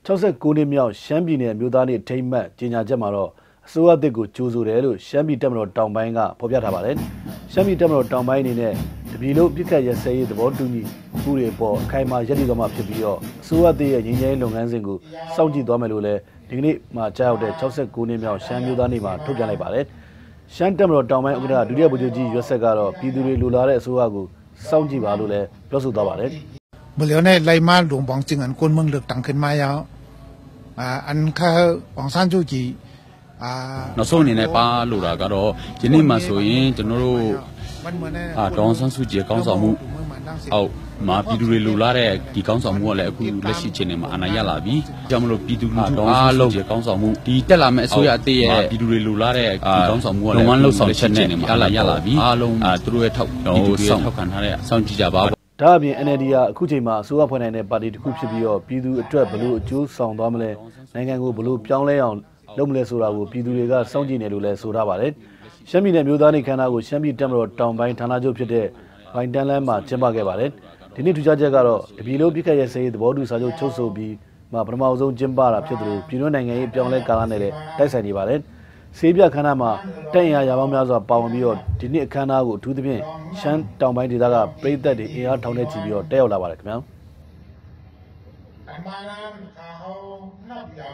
69နှစ်မြောက်ရှမ်းပြည်နယ်မြို့သားနေ့ထိမ့်မှတ်ကြေညာချက်မှာတော့အစိုးရအသစ်ကိုကြိုဆိုတယ်လို့ရှမ်းပြည်တပ်မတော်တောင်ပိုင်းကဖော်ပြထားပါတယ်။ရှမ်းပြည်တပ်မတော်တောင်ပိုင်းအနေနဲ့တပြည်လုံးပြစ်ခတ်ရစဲရေးသဘောတူညီမှုတွေပေါ်အခိုင်အမာရည်တည်သွားမှာဖြစ်ပြီးတော့အစိုးရအသစ်ရဲ့ငြိမ်းချမ်းရေးလုပ်ငန်းစဉ်ကိုစောင့်ကြည့်သွားမယ်လို့လည်းဒီကနေ့မှာကြားရောက်တဲ့69နှစ်မြောက်ရှမ်းမြို့သားနေ့မှာထုတ်ပြန်လိုက်ပါတယ်။ရှမ်းတပ်မတော်တောင်ပိုင်းဥက္ကဋ္ဌဒုတိယဗိုလ်ချုပ်ကြီးရွက်ဆက်ကတော့ပြည်သူတွေလိုလားတဲ့အစိုးရကိုစောင့်ကြည့်ပါလို့လည်းပြောဆိုသွားပါတယ်။ဘယ်လိုနဲ့လိုက်မလုံပေါင်းကျင်န်ကိုမငlựcတန်ခင်မာယောอันข้าองซันจูจีနောက်ဆုံးအနေနဲ့ပါလို့တာကတော့ဒီနေ့မှဆိုရင်ကျွန်တော်တို့ဒေါန်ဆန်းစုကြည်ကောင်းဆောင်မှုအောက်မှာပြည်သူတွေလူလာတဲ့ဒီကောင်းဆောင်မှုကလည်းအခုလက်ရှိချိန်မှာအနိုင်ရလာပြီကြောင့်မလို့ပြည်သူလူထုအားလုံးကောင်းဆောင်မှုဒီတက်လာမဲ့အစိုးရအသစ်ရဲ့ပြည်သူတွေလူလာတဲ့ဒီကောင်းဆောင်မှုကလည်းလုံလောက်ဆောင်ချက်နဲ့အနိုင်ရလာပြီအားလုံးသူတို့ရဲ့ပြည်သူတွေထောက်ခံထားတဲ့စောင့်ကြည့်ကြပါဒါအပြင် NLD ကအခုချိန်မှာအစိုးရဖွဲ့နိုင်တဲ့ပါတီတစ်ခုဖြစ်ပြီးတော့ပြည်သူအတွက်ဘလို့အကျိုးဆောင်သွားမလဲနိုင်ငံကိုဘလို့ပြောင်းလဲအောင်လုပ်မလဲဆိုတာကိုပြည်သူတွေကစောင့်ကြည့်နေလို့လည်းဆိုထားပါတယ်။ရှမ်းပြည်နယ်မျိုးသားနေ့ခမ်းနားကိုရှမ်းပြည်တပ်မတော်တောင်ပိုင်းဌာနချုပ်ဖြစ်တဲ့ဘိုင်တန်းလန်းမှာကျင်းပခဲ့ပါတယ်။ဒီနေ့ထူးခြားချက်ကတော့တပြည်လုံးပြစ်ခတ်ရဲစဲရေးသဘောတူစာချုပ်ချုပ်ဆိုပြီးမှပထမဆုံးကျင်းပတာဖြစ်သလိုပြည်တွင်းနိုင်ငံရေးပြောင်းလဲကာလနဲ့လည်းတိုက်ဆိုင်နေပါတယ်။ဆေးပြခမ်းနားမှာတက်အင်အားရာပေါင်းများစွာပါဝင်ပြီးတော့ဒီနေ့အခမ်းအနားကိုအထူးသဖြင့်ရှမ်းတောင်ပိုင်းဒေသကပြည်သက်တွေအင်အားထောင်ထဲချီပြီးတော့တက်ရောက်လာပါတယ်ခင်ဗျာ။